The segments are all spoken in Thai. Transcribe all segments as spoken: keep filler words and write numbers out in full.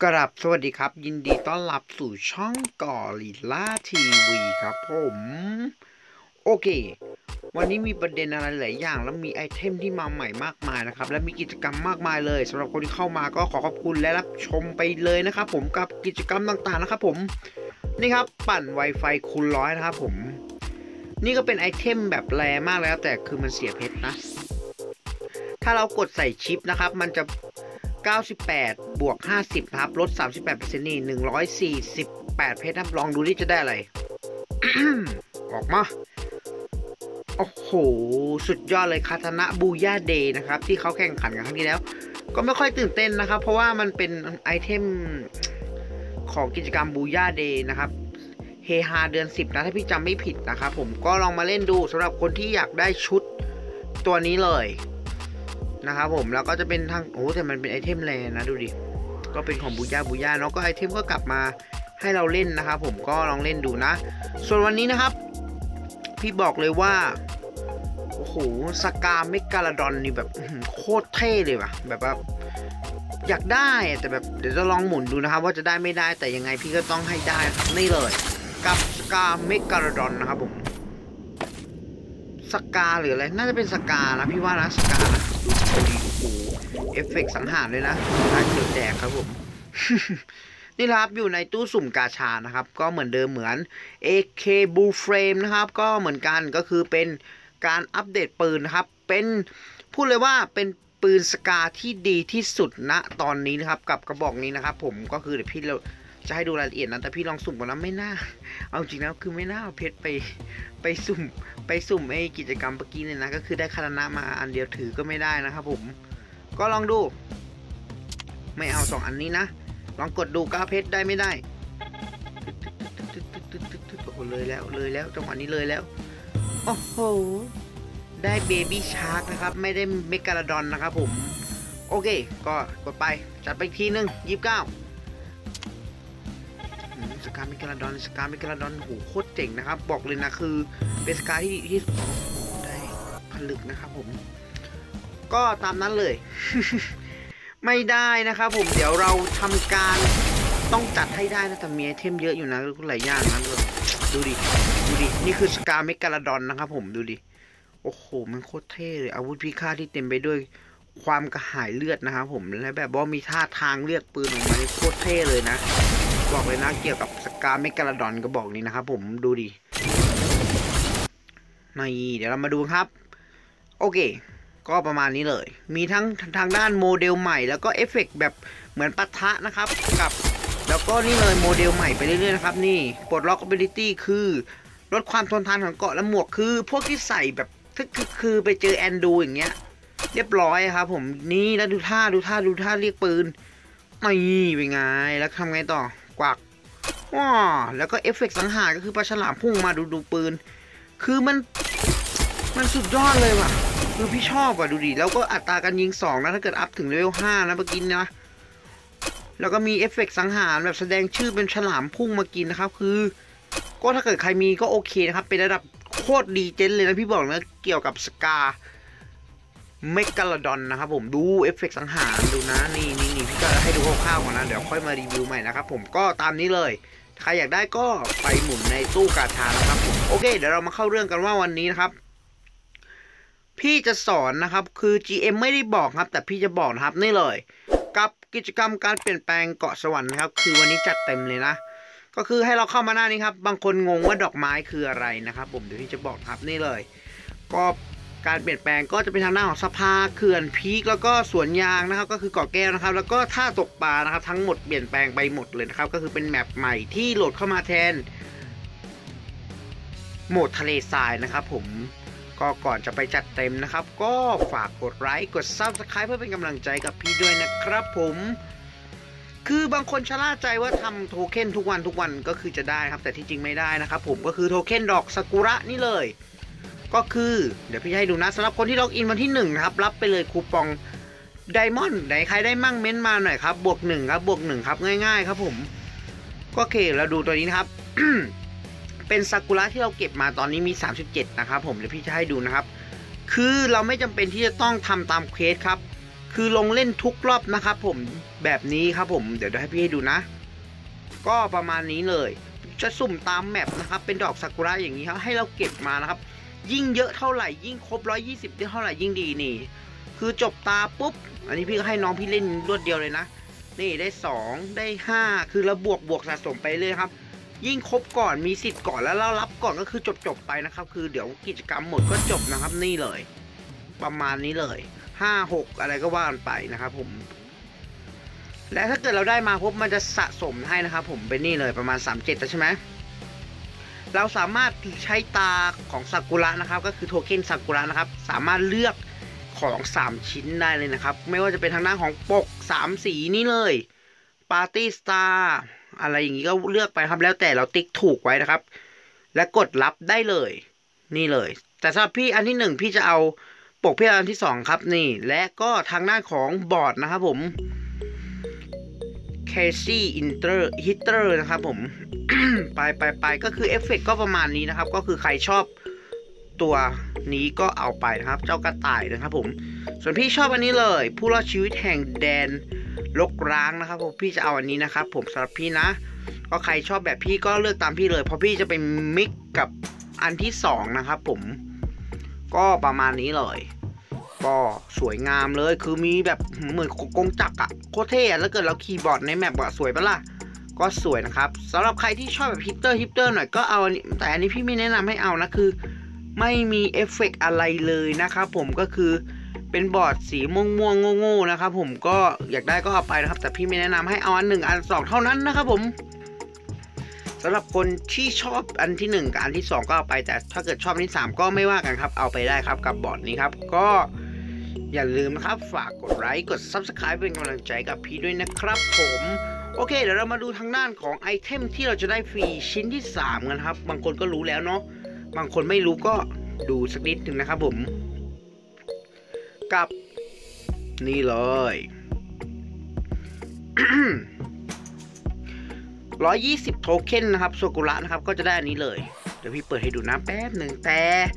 กราบสวัสดีครับยินดีต้อนรับสู่ช่องกอริลล่าทีวีครับผมโอเควันนี้มีประเด็นอะไรหลายอย่างแล้วมีไอเทมที่มาใหม่มากมายนะครับและมีกิจกรรมมากมายเลยสำหรับคนที่เข้ามาก็ขอขอบคุณและรับชมไปเลยนะครับผมกับกิจกรรมต่างๆนะครับผมนี่ครับปั่น Wi-Fi คูณร้อยนะครับผมนี่ก็เป็นไอเทมแบบแรงมากแล้วแต่คือมันเสียเพชรนะถ้าเรากดใส่ชิปนะครับมันจะเก้าสิบแปดบวกห้าสิบครับลด สามสิบแปดเปอร์เซ็นต์ นี่หนึ่งร้อยสี่สิบแปดเพชรครับลองดูที่จะได้อะไร ออกมาโอ้โหสุดยอดเลยคาตานะบูย่าเดย์นะครับที่เขาแข่งขันกันครั้งที่แล้วก็ไม่ค่อยตื่นเต้นนะครับเพราะว่ามันเป็นไอเทมของกิจกรรมบูย่าเดย์นะครับเฮฮาเดือนสิบนะถ้าพี่จำไม่ผิดนะครับผมก็ลองมาเล่นดูสำหรับคนที่อยากได้ชุดตัวนี้เลยนะครับผมแล้วก็จะเป็นทางโอ้แต่มันเป็นไอเทมแรงนะดูดิก็เป็นของบูย่าบูย่าเนาะก็ไอเทมก็กลับมาให้เราเล่นนะครับผมก็ลองเล่นดูนะส่วนวันนี้นะครับพี่บอกเลยว่าโอ้โหสกาเมกาลาดอนนี่แบบโคตรเท่เลยว่ะแบบว่าอยากได้แต่แบบเดี๋ยวจะลองหมุนดูนะครับว่าจะได้ไม่ได้แต่ยังไงพี่ก็ต้องให้ได้ครับนี่เลยกับสกาเมกาลาดอนนะครับผมสกาหรืออะไรน่าจะเป็นสกานะพี่ว่านะสกานะดูดีโอ้โหเอฟเฟกต์สังหารเลยนะน่าเขียวแดงครับผม นี่ครับอยู่ในตู้สุ่มกาชานะครับก็เหมือนเดิมเหมือน เอ เค Blue Flame นะครับก็เหมือนกันก็คือเป็นการอัปเดตปืนนะครับเป็นพูดเลยว่าเป็นปืนสกาที่ดีที่สุดณตอนนี้นะครับกับกระบอกนี้นะครับผมก็คือเดี๋ยวพี่เราจะให้ดูรายละเอียดนะแต่พี่ลองสุ่มก่อนนะไม่น่าเอาจริงนะคือไม่น่าเอาเพชรไปไปสุ่มไปสุ่มไอ้กิจกรรมเมื่อกี้เนี่ยนะก็คือได้คารานะมาอันเดียวถือก็ไม่ได้นะครับผมก็ลองดูไม่เอาสองอันนี้นะลองกดดูก้าเพชรได้ไม่ได้โอ้โหเลยแล้วเลยแล้วจังหวะนี้เลยแล้วโอ้โหได้เบบี้ชาร์กนะครับไม่ได้เมกาลาดอนนะครับผมโอเคก็กดไปจัดไปอีกทีนึงยี่สิบเก้าสกาเมกาลาดอนสกาเมกาลาดอนโหโคตรเจ๋งนะครับบอกเลยนะคือเป็นสกาที่ที่ได้ผลึกนะครับผมก็ตามนั้นเลย ไม่ได้นะครับผมเดี๋ยวเราทำการต้องจัดให้ได้นะแต่มีไอเทมเยอะอยู่นะหลายอย่างนะดูดิดูดินี่คือสกาเมกาลาดอนนะครับผมดูดิโอ้โหมันโคตรเท่เลยอาวุธพิฆาตที่เต็มไปด้วยความกระหายเลือดนะครับผมและแบบว่ามีท่าทางเลือดปืนออกมาโคตรเท่เลยนะบอกเลยนะเกี่ยวกับสกาเมกาลาดอนก็บอกนี้นะครับผมดูดินี่เดี๋ยวเรามาดูครับโอเคก็ประมาณนี้เลยมีทั้งทางด้านโมเดลใหม่แล้วก็เอฟเฟกต์แบบเหมือนปะทะนะครับกับแล้วก็นี่เลยโมเดลใหม่ไปเรื่อยๆนะครับนี่ปลดล็อก ability คือลดความทนทานของเกราะและหมวกคือพวกที่ใส่แบบคือคือไปเจอแอนดูอย่างเงี้ยเรียบร้อยครับผมนี่แล้วดูท่าดูท่าดูท่าเรียกปืนไม่เป็นไงแล้วทำไงต่อกวักว้าแล้วก็เอฟเฟกต์สังหารก็คือปลาฉลามพุ่งมาดูดูปืนคือมันมันสุดยอดเลยว่ะคือพี่ชอบอ่ะดูดิแล้วก็อัตราการยิงสองนะถ้าเกิดอัพถึงเลเวลห้านะเมื่อกี้นะแล้วก็มีเอฟเฟกต์สังหารแบบแสดงชื่อเป็นฉลามพุ่งมากินนะครับคือก็ถ้าเกิดใครมีก็โอเคนะครับเป็นระดับโคตรดีเจนเลยนะพี่บอกนะเกี่ยวกับสกาเมกาลาดอนนะครับผมดูเอฟเฟกต์สังหารดูนะนี่นี่นี่พี่ก็ให้ดูคร่าวๆก่อนนะเดี๋ยวค่อยมารีวิวใหม่นะครับผมก็ตามนี้เลยใครอยากได้ก็ไปหมุนในตู้กาชานะครับผมโอเคเดี๋ยวเรามาเข้าเรื่องกันว่าวันนี้นะครับพี่จะสอนนะครับคือ จี เอ็ม ไม่ได้บอกครับแต่พี่จะบอกนะครับนี่เลยกับกิจกรรมการเปลี่ยนแปลงเกาะสวรรค์นะครับคือวันนี้จัดเต็มเลยนะก็คือให้เราเข้ามาหน้านี้ครับบางคนงงว่าดอกไม้คืออะไรนะครับผมเดี๋ยวพี่จะบอกครับนี่เลยก็การเปลี่ยนแปลงก็จะเป็นทางหน้าของสภาเขื่อนพีคแล้วก็สวนยางนะครับก็คือเกาะแก้วนะครับแล้วก็ท่าตกปลานะครับทั้งหมดเปลี่ยนแปลงไปหมดเลยนะครับก็คือเป็นแมปใหม่ที่โหลดเข้ามาแทนโหมดทะเลทรายนะครับผมก็ก่อนจะไปจัดเต็มนะครับก็ฝากกดไลค์กด ซับสไครบ์ เพื่อเป็นกำลังใจกับพี่ด้วยนะครับผมคือบางคนชะล่าใจว่าทำโทเค็นทุกวันทุกวันก็คือจะได้ครับแต่ที่จริงไม่ได้นะครับผมก็คือโทเค็นดอกซากุระนี่เลยก็คือเดี๋ยวพี่ให้ดูนะสำหรับคนที่ล็อกอินวันที่หนึ่งนะครับรับไปเลยคูปองไดมอนด์ไหนใครได้มั่งเม้นมาหน่อยครับบวกหนึ่งครับบวกหนึ่งครับง่ายๆครับผมก็โอเคเราดูตัวนี้นะครับ เป็นซากุระที่เราเก็บมาตอนนี้มีสามสิบเจ็ดนะครับผมเดี๋ยวพี่จะให้ดูนะครับคือเราไม่จำเป็นที่จะต้องทำตามเควสครับคือลงเล่นทุกรอบนะครับผมแบบนี้ครับผมเดี๋ยวให้พี่ให้ดูนะก็ประมาณนี้เลยจะสุ่มตามแมปนะครับเป็นดอกซากุระอย่างนี้ครับให้เราเก็บมานะครับยิ่งเยอะเท่าไหร่ยิ่งครบร้อยยี่สิบเท่าไหร่ยิ่งดีนี่คือจบตาปุ๊บอันนี้พี่ก็ให้น้องพี่เล่นรวดเดียวเลยนะนี่ได้สองได้ห้าคือเราบวกบวกสะสมไปเลยครับยิ่งครบก่อนมีสิทธิ์ก่อนแล้วเรารับก่อนก็คือจบจบไปนะครับคือเดี๋ยวกิจกรรมหมดก็จบนะครับนี่เลยประมาณนี้เลยห้าหกอะไรก็ว่ากันไปนะครับผมและถ้าเกิดเราได้มาปุ๊บมันจะสะสมให้นะครับผมเป็นนี่เลยประมาณสามสิบเจ็ดใช่ไหมเราสามารถใช้ตาของซากุระนะครับก็คือโทเค็นซากุระนะครับสามารถเลือกของสามชิ้นได้เลยนะครับไม่ว่าจะเป็นทางด้านของปกสามสีนี้เลยปาร์ตี้สตาร์อะไรอย่างนี้ก็เลือกไปครับแล้วแต่เราติ๊กถูกไว้นะครับและกดรับได้เลยนี่เลยแต่สำหรับพี่อันที่หนึ่งพี่จะเอาปกพี่อันที่สองครับนี่และก็ทางด้านของบอร์ดนะครับผมเคซี่อินเตอร์ฮิตเตอร์นะครับผม ไปไปไปก็คือเอฟเฟกก็ประมาณนี้นะครับก็คือใครชอบตัวนี้ก็เอาไปนะครับเจ้ากระต่ายนะครับผมส่วนพี่ชอบอันนี้เลยผู้รอดชีวิตแห่งแดนรกร้างนะครับผมพี่จะเอาอันนี้นะครับผมสำหรับพี่นะก็ใครชอบแบบพี่ก็เลือกตามพี่เลยเพราะพี่จะเป็นมิกกับอันที่สองนะครับผมก็ประมาณนี้เลยก็สวยงามเลยคือมีแบบเหมือนกงจักรอะโคตรเท่แล้วเกิดเราคีย์บอร์ดในแมปอะสวยปะล่ะก็สวยนะครับสำหรับใครที่ชอบแบบฮิปเตอร์ฮิปเตอร์หน่อยก็เอาแต่อันนี้พี่ไม่แนะนำให้เอานะคือไม่มีเอฟเฟกอะไรเลยนะครับผมก็คือเป็นบอร์ดสีม่วงม่วงโง่ๆนะครับผมก็อยากได้ก็เอาไปนะครับแต่พี่ไม่แนะนำให้เอาอันหนึ่งอันสองเท่านั้นนะครับผมสำหรับคนที่ชอบอันที่หนึ่งกับอันที่สองก็เอาไปแต่ถ้าเกิดชอบอันที่สามก็ไม่ว่ากันครับเอาไปได้ครับกับบอร์ดนี้ครับก็อย่าลืมนะครับฝากกดไลค์กด ซับสไครบ์ เป็นกำลังใจกับพี่ด้วยนะครับผมโอเคเดี๋ยวเรามาดูทางด้านของไอเทมที่เราจะได้ฟรีชิ้นที่สามกันครับบางคนก็รู้แล้วเนาะบางคนไม่รู้ก็ดูสักนิดหนึ่งนะครับผมกับนี่เลย ร้อยยี่สิบโทเค็นนะครับซากุระนะครับก็จะได้อันนี้เลยเดี๋ยวพี่เปิดให้ดูนะแป๊บหนึ่งแต่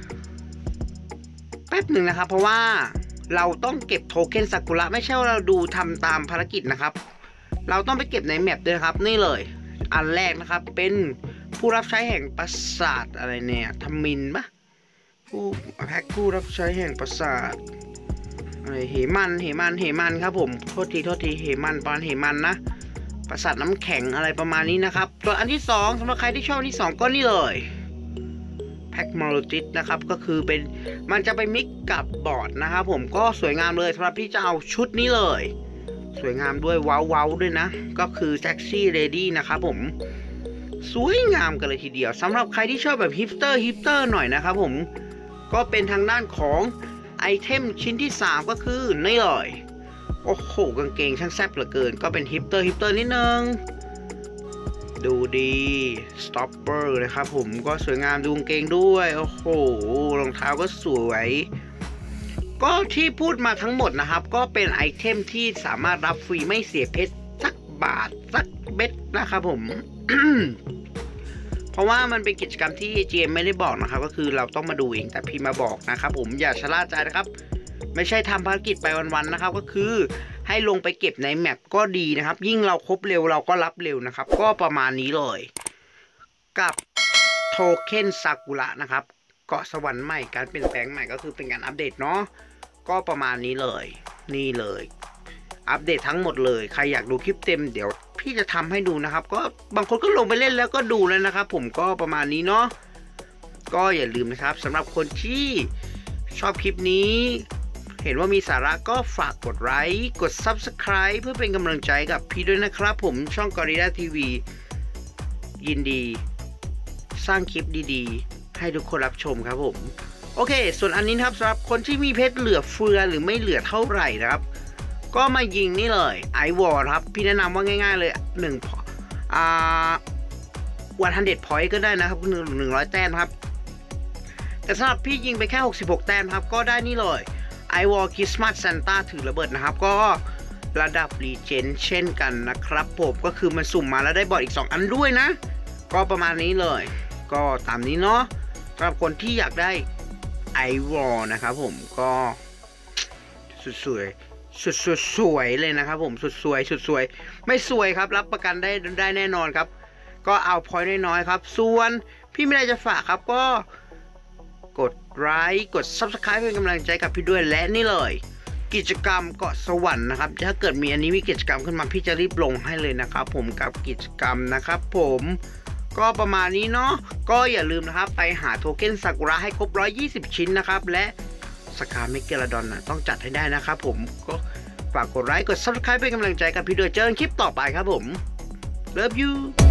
แป๊บหนึ่งนะครับเพราะว่าเราต้องเก็บโทเค็นซากุระไม่ใช่ว่าเราดูทำตามภารกิจนะครับเราต้องไปเก็บในแมปด้วยครับนี่เลยอันแรกนะครับเป็นผู้รับใช้แห่งปราสาทอะไรเนี่ยทมินปะผู้แพ็คผู้รับใช้แห่งปราสาทอะไรเหมันเหมันเหมันครับผมโทษทีโทษทีเหมันปานเหมันนะปราสาทน้ำแข็งอะไรประมาณนี้นะครับส่วนอันที่สองสำหรับใครที่ชอบอันที่สองก็นี่เลยแพ็คมอลติสนะครับก็คือเป็นมันจะไปมิกกับบอร์ดนะครับผมก็สวยงามเลยสำหรับพี่จะเอาชุดนี้เลยสวยงามด้วยว้าวว้าวด้วยนะก็คือแซ็กซี่เลดี้นะครับผมสวยงามกันเลยทีเดียวสำหรับใครที่ชอบแบบฮิปสเตอร์ฮิปสเตอร์หน่อยนะครับผมก็เป็นทางด้านของไอเทมชิ้นที่สามก็คือนี่เลยโอ้โหกางเกงช่างแซ่บเหลือเกินก็เป็นฮิปสเตอร์ฮิปสเตอร์นิดนึงดูดีสต็อปเปอร์นะครับผมก็สวยงามดูกางเกงด้วยโอ้โหรองเท้าก็สวยก็ที่พูดมาทั้งหมดนะครับก็เป็นไอเทมที่สามารถรับฟรีไม่เสียเพชรสักบาทสักเบ็ดนะครับผม เพราะว่ามันเป็นกิจกรรมที่ จี เอ็ม ไม่ได้บอกนะครับก็คือเราต้องมาดูเองแต่พี่มาบอกนะครับผมอย่าชะล่าใจนะครับไม่ใช่ทำภารกิจไปวันๆนะครับก็คือให้ลงไปเก็บในแมปก็ดีนะครับยิ่งเราครบเร็วเราก็รับเร็วนะครับก็ประมาณนี้เลยกับโทเค็นซากุระนะครับเกาะสวรรค์ใหม่การเปลี่ยนแปลงใหม่ก็คือเป็นการอัปเดตเนาะก็ประมาณนี้เลยนี่เลยอัปเดตทั้งหมดเลยใครอยากดูคลิปเต็มเดี๋ยวพี่จะทำให้ดูนะครับก็บางคนก็ลงไปเล่นแล้วก็ดูแล้วนะครับผมก็ประมาณนี้เนาะก็อย่าลืมนะครับสำหรับคนที่ชอบคลิปนี้เห็นว่ามีสาระก็ฝากกดไลค์กด ซับสไครบ์ เพื่อเป็นกำลังใจกับพี่ด้วยนะครับผมช่องกอริลลาทีวียินดีสร้างคลิปดีๆให้ทุกคนรับชมครับผมโอเคส่วนอันนี้นะครับสำหรับคนที่มีเพชรเหลือเฟือหรือไม่เหลือเท่าไหร่นะครับก็มายิงนี่เลยไอวอลครับพี่แนะนำว่าง่ายๆเลยหนึ่งอ่าวันฮันเด็ดพอยต์ก็ได้นะครับหนึ่งหนึ่งร้อยแต้มครับแต่สำหรับพี่ยิงไปแค่หกสิบหกแต้มครับก็ได้นี่เลยไอวอลคริสต์มาสซานต้าถือระเบิดนะครับก็ระดับรีเจนเช่นกันนะครับผมก็คือมันสุ่มมาแล้วได้บอร์ดอีกสองอันด้วยนะก็ประมาณนี้เลยก็ตามนี้เนาะสำหรับคนที่อยากได้ไอวอลนะครับผมก็สวยสุดสุดสวยเลยนะครับผมสุดสวยสุดสวยไม่สวยครับรับประกันได้ได้แน่นอนครับก็เอาพอยต์น้อยๆครับส่วนพี่ไม่ได้จะฝากครับก็กดไลค์กด ซับสไครบ์ เป็นกำลังใจกับพี่ด้วยและนี่เลยกิจกรรมเกาะสวรรค์นะครับถ้าเกิดมีอันนี้มีกิจกรรมขึ้นมาพี่จะรีบลงให้เลยนะครับผมกับกิจกรรมนะครับผมก็ประมาณนี้เนาะก็อย่าลืมนะครับไปหาโทเค็นซากุระให้ครบหนึ่งร้อยยี่สิบชิ้นนะครับและสกาเมกเกลาดอนนะต้องจัดให้ได้นะครับผมก็ฝากกดไลค์กด ซับสไครบ์ เป็นกำลังใจกับพี่ด้วยเจอกันคลิปต่อไปครับผม Love you